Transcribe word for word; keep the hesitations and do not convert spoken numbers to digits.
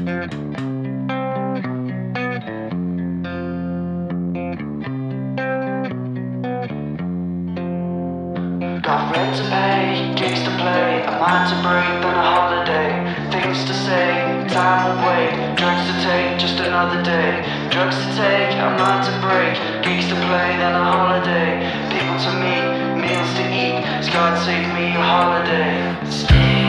Got rent to pay, gigs to play, a mind to break, then a holiday. Things to say, time will wait, drugs to take, just another day. Drugs to take, a mind to break, gigs to play, then a holiday. People to meet, meals to eat, it's God save me a holiday. Stay